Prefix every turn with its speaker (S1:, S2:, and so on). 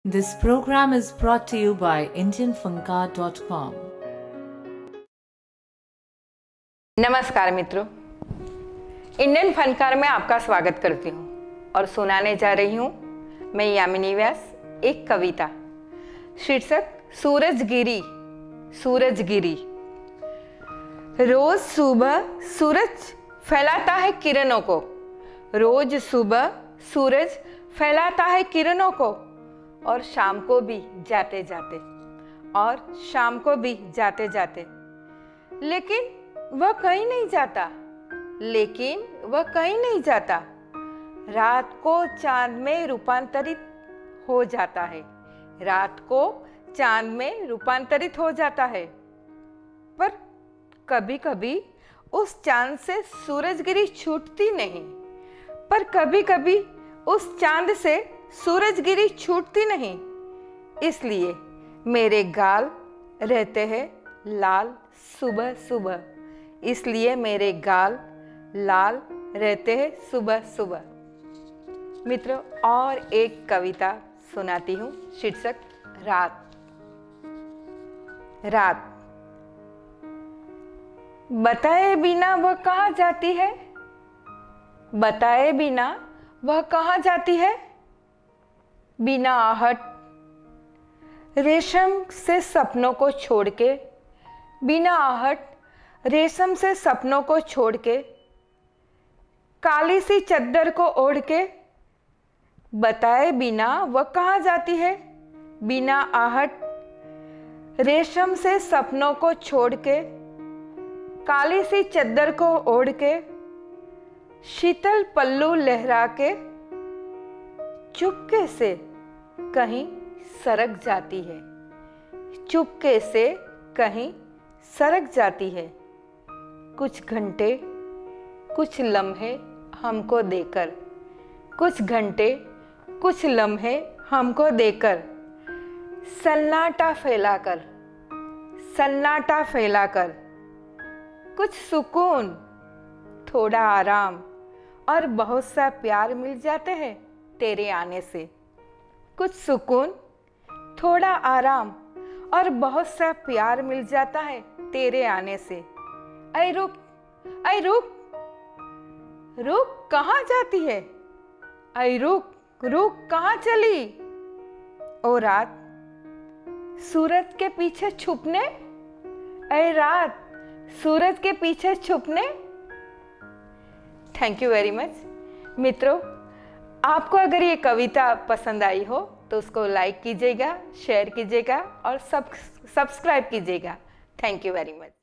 S1: This program is brought to you by indianfunka.com.
S2: नमस्कार मित्रों, Indian फनकार में आपका स्वागत करती हूँ और सुनाने जा रही हूँ मैं यामिनी व्यास एक कविता शीर्षक सूरज गिरी। सूरज गिरी। रोज सुबह सूरज फैलाता है किरणों को, रोज सुबह सूरज फैलाता है किरणों को, और शाम को भी जाते जाते, और शाम को भी जाते जाते, लेकिन वह कहीं नहीं जाता, लेकिन वह कहीं नहीं जाता। रात को चांद में रूपांतरित हो जाता है, रात को चांद में रूपांतरित हो जाता है। पर कभी कभी उस चांद से सूरजगिरी छूटती नहीं, पर कभी कभी उस चांद से सूरजगिरी छूटती नहीं। इसलिए मेरे गाल रहते हैं लाल सुबह सुबह, इसलिए मेरे गाल लाल रहते हैं सुबह सुबह। मित्रों, और एक कविता सुनाती हूँ शीर्षक रात। रात। बताए बिना वह कहाँ जाती है, बताए बिना वह कहाँ जाती है। बिना आहट रेशम से सपनों को छोड़ के, बिना आहट रेशम से सपनों को छोड़ के, काली सी चद्दर को ओढ़ के। बताए बिना वह कहाँ जाती है, बिना आहट रेशम से सपनों को छोड़ के, काली सी चद्दर को ओढ़ के, शीतल पल्लू लहरा के, चुपके से कहीं सरक जाती है, चुपके से कहीं सरक जाती है। कुछ घंटे कुछ लम्हे हमको देकर, कुछ घंटे कुछ लम्हे हमको देकर, सन्नाटा फैलाकर, सन्नाटा फैलाकर, कुछ सुकून थोड़ा आराम और बहुत सा प्यार मिल जाते हैं तेरे आने से। कुछ सुकून थोड़ा आराम और बहुत सा प्यार मिल जाता है तेरे आने से। ऐ रुक, ऐ रुक, रुक कहाँ जाती है, ऐ रुक, रुक कहाँ चली। ओ रात सूरज के पीछे छुपने, ऐ रात सूरज के पीछे छुपने। Thank you very much. मित्रों, आपको अगर ये कविता पसंद आई हो तो उसको लाइक कीजिएगा, शेयर कीजिएगा और सब्सक्राइब कीजिएगा। Thank you very much.